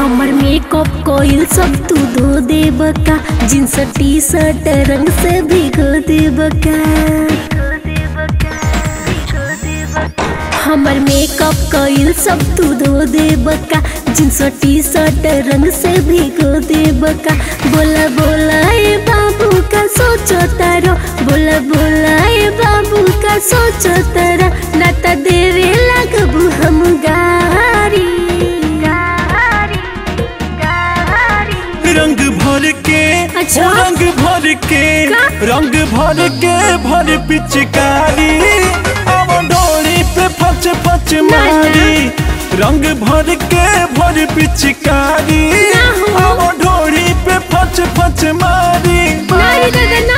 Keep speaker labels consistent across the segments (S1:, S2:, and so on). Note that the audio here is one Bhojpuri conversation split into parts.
S1: हमर मेकअप कोइल सब तू धो देब का, जींस टी शर्ट रंग से भिगो देब का। हमर मेकअप कोइल सब तू धो देब का, जींस टी शर्ट रंग से भिगो देब का। बोला बोला ए बाबू का सोचो तारो, बोला बोला ए बाबू का सोचो तारा, ना त देवे लगबू हम गारी।
S2: रंग भर के
S1: अच्छा?
S2: रंग भर के रंग भर के भर पिचकारी, अब डोरी पे फच फच मारी। रंग भर के भर पिचकारी, अब डोरी पे फच फच मारी।
S1: नहीं दादा ना।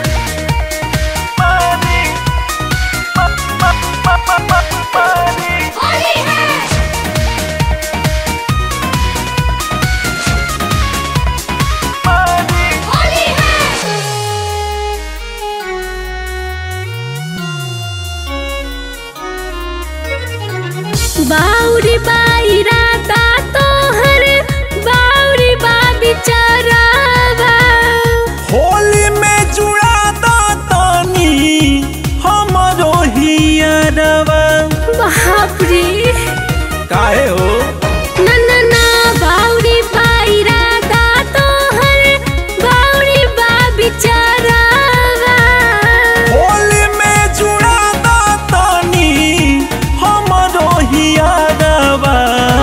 S1: बाउरी बाई राता तोहर बाउरी बा बिचारावा,
S2: होली में जुड़ा दातानी हमारो हियरवा।
S1: बाप रे
S2: काहे हो?
S1: ना ना ना बाउरी बाई राता तोहर बाउरी बा बिचारावा।
S2: होली में जुड़ा दातानी हमारो हियरवा।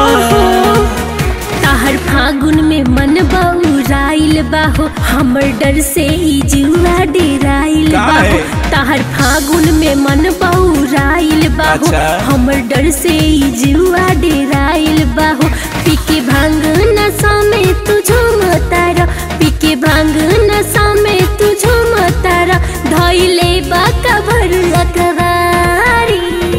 S1: ताहर फागुन में मन बउराइल बाहो, हमर डर से ई जुआ डेराइल बाहो। ताहर फागुन में मन बउराइल बाहो,
S2: अच्छा।
S1: हमर डर से ई जुआ डेराइल बाहो। पीके भांग नशा में तू झूमता रह, पीके भांग नशा में तू झूमता रह, धइले बा कबर अकबारी।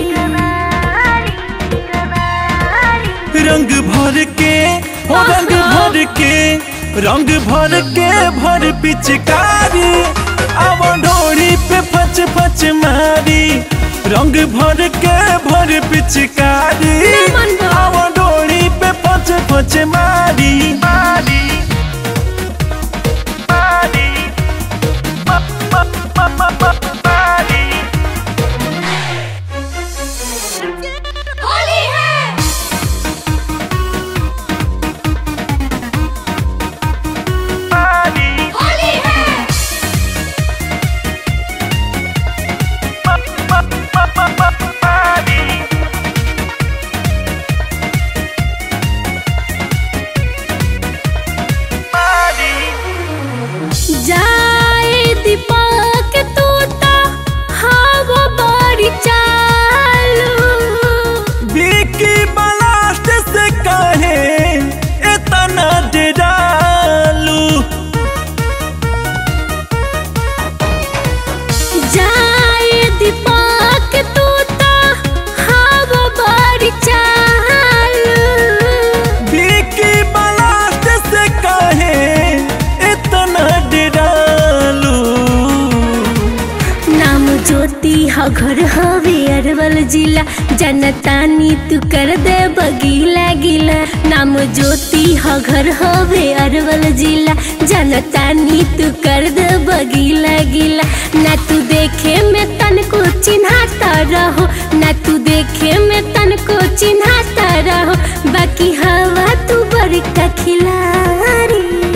S2: रंग भर के रंग भर के रंग भर के भर पिचकारी, अब डोरी पे फच फच मारी। रंग भर के भर पिचकारी, अब डोरी पे फच फच मारी। मारी मारी मारी।
S1: होली है होली है। जाए दीपक तोता हवा बड़ी चालू,
S2: बिकी ब्लास्ट से कहे इतना डरालू।
S1: जाए दीपक तोता हवा बड़ी चालू।
S2: बिकी ब्लास्ट से कहे इतना डरालू।
S1: नाम ज्योति ह घर हवे अरवल जिला, जनतानी तू कर दे बगीला गिला। नाम ज्योति ह घर हवे अरवल जिला, जनतानी तू कर दे बगीला गिला। ना तू देखे में तन को चिन्हाता रहो, ना तू देखे में तन को चिन्हाता रहो, बाकी हवा तू बड़का खिलाड़ी।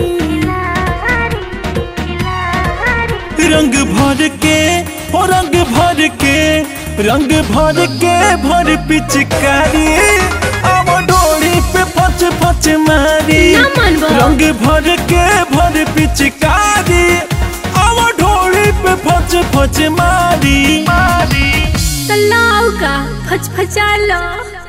S2: रंग भर के रंग भर के रंग भर के भर पिचकारी, अब डोरी पे फच फच मारी।
S1: ना मानबो।
S2: रंग भर के भर पिचकारी, अब डोरी पे फच फच मारी। मारी
S1: तलाव का फच फचा लो।